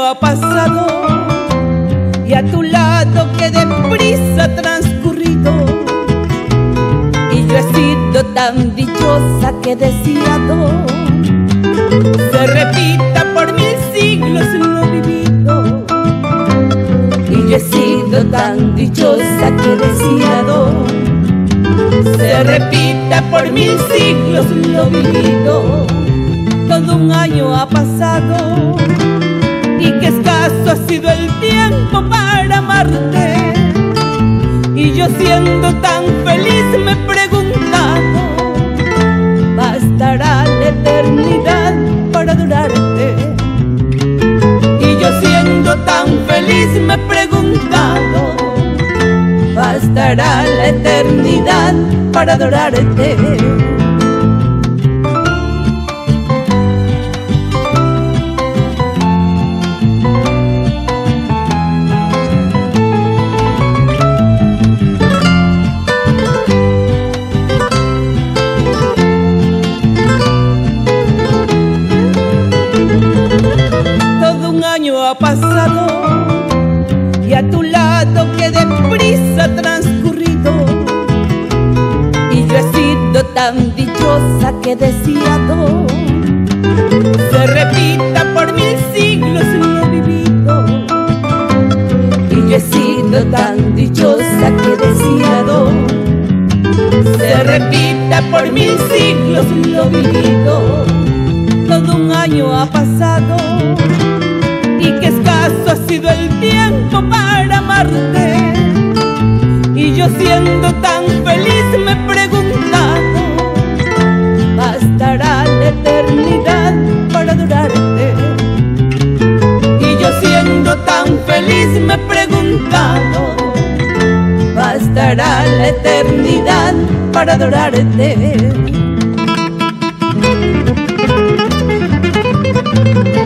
ha pasado y a tu lado que deprisa ha transcurrido, y yo he sido tan dichosa que he deseado se repita por 1000 siglos lo vivido. Y yo he sido tan dichosa que he deseado se repita por 1000 siglos lo vivido. Todo un año ha pasado y qué escaso ha sido el tiempo para amarte, y yo siendo tan feliz me he preguntado, ¿bastará la eternidad para adorarte? Y yo siendo tan feliz me he preguntado, ¿bastará la eternidad para adorarte? Ha pasado y a tu lado que deprisa ha transcurrido, y yo he sido tan dichosa que he deseado se repita por 1000 siglos lo vivido. Y yo he sido tan dichosa que he deseado se repita por 1000 siglos lo vivido. Todo un año ha pasado y qué escaso ha sido el tiempo para amarte, y yo siendo tan feliz me he preguntado, ¿bastará la eternidad para adorarte? Y yo siendo tan feliz me he preguntado, ¿bastará la eternidad para adorarte?